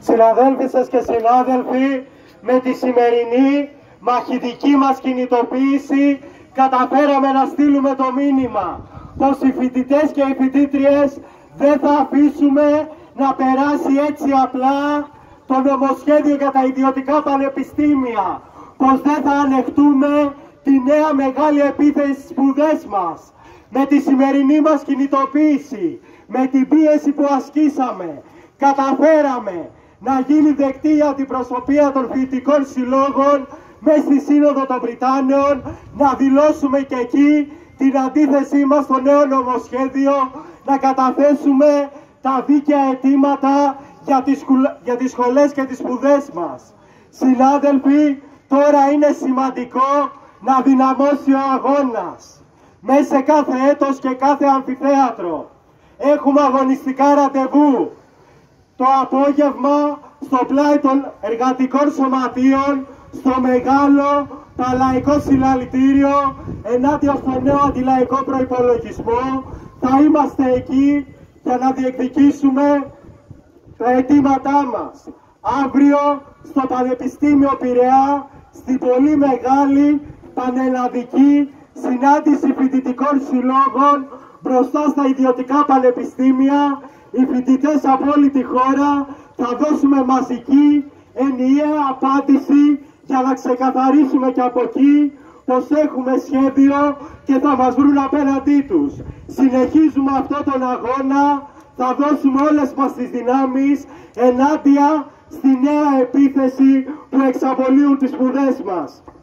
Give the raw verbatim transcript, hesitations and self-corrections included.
Συναδέλφισες και συνάδελφοι, με τη σημερινή μαχητική μας κινητοποίηση καταφέραμε να στείλουμε το μήνυμα πως οι φοιτητές και οι φοιτήτριες δεν θα αφήσουμε να περάσει έτσι απλά το νομοσχέδιο για τα ιδιωτικά πανεπιστήμια, πως δεν θα ανεχτούμε τη νέα μεγάλη επίθεση στις σπουδές μας. Με τη σημερινή μας κινητοποίηση, με την πίεση που ασκήσαμε, καταφέραμε να γίνει δεκτή η αντιπροσωπεία των φοιτητικών συλλόγων μέσα στη Σύνοδο των Βρυτάνεων, να δηλώσουμε και εκεί την αντίθεσή μας στο νέο νομοσχέδιο, να καταθέσουμε τα δίκαια αιτήματα για τις, για τις σχολές και τις σπουδές μας. Συνάδελφοι, τώρα είναι σημαντικό να δυναμώσει ο αγώνας. Μέσα σε κάθε έτος και κάθε αμφιθέατρο έχουμε αγωνιστικά ραντεβού. Το απόγευμα στο πλάι των εργατικών σωματείων, στο μεγάλο παλαϊκό συλλαλητήριο ενάντια στο νέο αντιλαϊκό προϋπολογισμό, θα είμαστε εκεί για να διεκδικήσουμε τα αιτήματά μας. Αύριο στο Πανεπιστήμιο Πειραιά, στην πολύ μεγάλη πανελλαδική συνάντηση φοιτητικών συλλόγων μπροστά στα ιδιωτικά πανεπιστήμια, οι φοιτητές από όλη τη χώρα θα δώσουμε μαζική, ενιαία απάντηση για να ξεκαθαρίσουμε και από εκεί πως έχουμε σχέδιο και θα μας βρουν απέναντί τους. Συνεχίζουμε αυτόν τον αγώνα, θα δώσουμε όλες μας τις δυνάμεις ενάντια στη νέα επίθεση που εξαπολύουν τις σπουδές μας.